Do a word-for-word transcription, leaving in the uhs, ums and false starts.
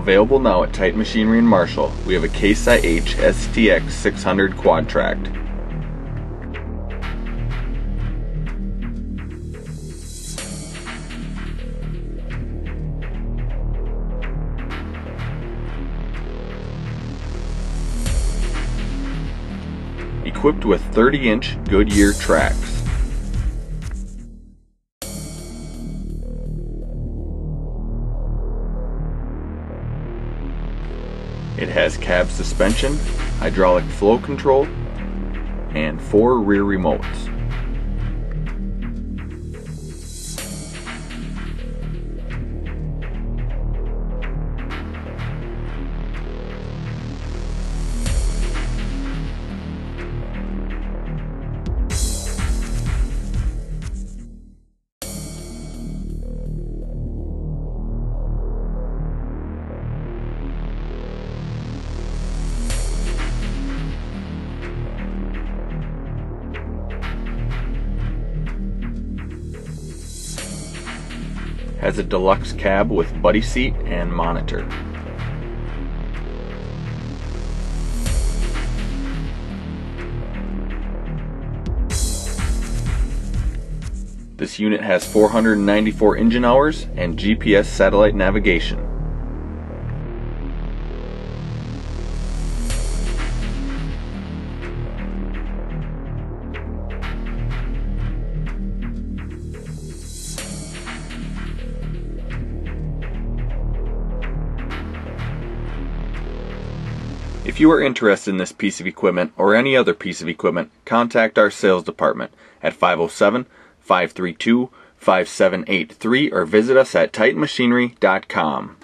Available now at Titan Machinery in Marshall, we have a Case I H S T X six hundred QuadTrac. Equipped with thirty inch Goodyear tracks. It has cab suspension, hydraulic flow control, and four rear remotes. Has a deluxe cab with buddy seat and monitor. This unit has four hundred ninety-four engine hours and G P S satellite navigation. If you are interested in this piece of equipment or any other piece of equipment, contact our sales department at five oh seven, five three two, five seven eight three or visit us at titan machinery dot com.